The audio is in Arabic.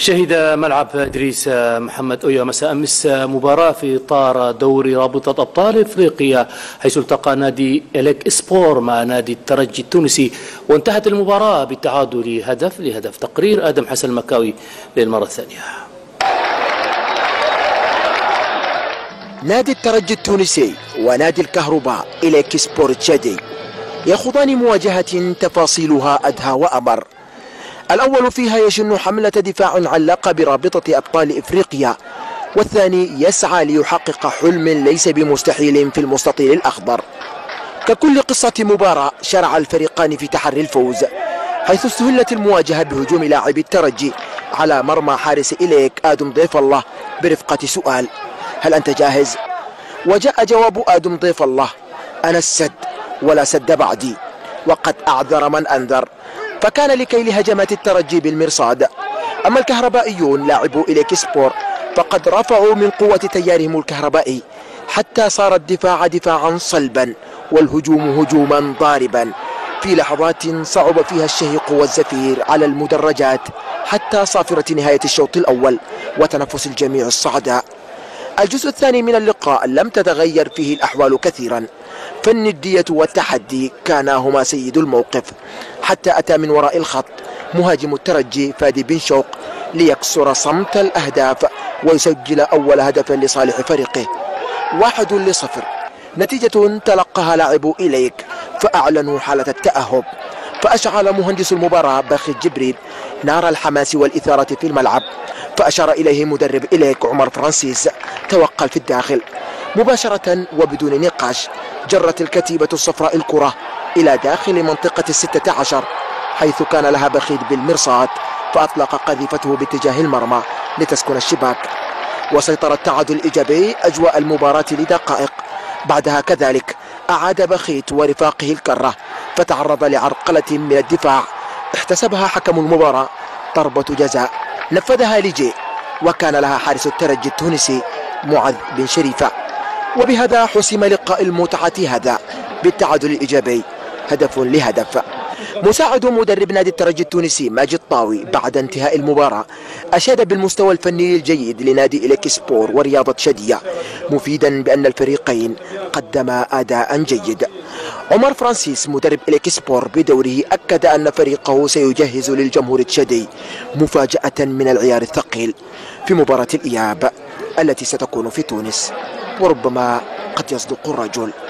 شهد ملعب إدريس محمد أويا مساء أمس مباراة في إطار دوري رابطة أبطال إفريقيا، حيث التقى نادي إليك سبور مع نادي الترجي التونسي، وانتهت المباراة بالتعادل لهدف. تقرير آدم حسن المكاوي للمرة الثانية. نادي الترجي التونسي ونادي الكهرباء إليك سبور تشادي يخوضان مواجهة تفاصيلها أدهى وأمر. الأول فيها يشن حملة دفاع عن لقب رابطة أبطال إفريقيا، والثاني يسعى ليحقق حلم ليس بمستحيل في المستطيل الأخضر. ككل قصة مباراة شرع الفريقان في تحري الفوز، حيث استهلت المواجهة بهجوم لاعبي الترجي على مرمى حارس إليك آدم ضيف الله برفقة سؤال: هل أنت جاهز؟ وجاء جواب آدم ضيف الله: أنا السد ولا سد بعدي. وقد أعذر من أنذر، فكان لكي لهجمات الترجي بالمرصاد. أما الكهربائيون لاعبو إليك سبور فقد رفعوا من قوة تيارهم الكهربائي حتى صار الدفاع دفاعا صلبا والهجوم هجوما ضاربا، في لحظات صعب فيها الشهيق والزفير على المدرجات حتى صافرة نهاية الشوط الأول وتنفس الجميع الصعداء. الجزء الثاني من اللقاء لم تتغير فيه الأحوال كثيرا، فالندية والتحدي كانا هما سيد الموقف، حتى أتى من وراء الخط مهاجم الترجي فادي بن شوق ليكسر صمت الأهداف ويسجل أول هدف لصالح فريقه. 1-0 نتيجة تلقاها لاعبو إليك، فأعلنوا حالة التأهب. فأشعل مهندس المباراة باخي جبريل نار الحماس والإثارة في الملعب، فأشار إليه مدرب إليك عمر فرانسيس: توقل في الداخل. مباشرة وبدون نقاش جرت الكتيبة الصفراء الكرة إلى داخل منطقة 16، حيث كان لها بخيت بالمرصاد، فأطلق قذيفته باتجاه المرمى لتسكن الشباك. وسيطر التعادل الإيجابي أجواء المباراة لدقائق. بعدها كذلك أعاد بخيت ورفاقه الكرة، فتعرض لعرقلة من الدفاع احتسبها حكم المباراة ضربة جزاء نفذها لجي، وكان لها حارس الترجي التونسي معاذ بن شريفة. وبهذا حسم لقاء المتعة هذا بالتعادل الإيجابي 1-1. مساعد مدرب نادي الترجي التونسي ماجد طاوي بعد انتهاء المباراة أشاد بالمستوى الفني الجيد لنادي إليك سبور ورياضة شدية، مفيدا بأن الفريقين قدما أداء جيد. عمر فرانسيس مدرب إليك سبور بدوره أكد أن فريقه سيجهز للجمهور التشادي مفاجأة من العيار الثقيل في مباراة الإياب التي ستكون في تونس، وربما قد يصدق الرجل.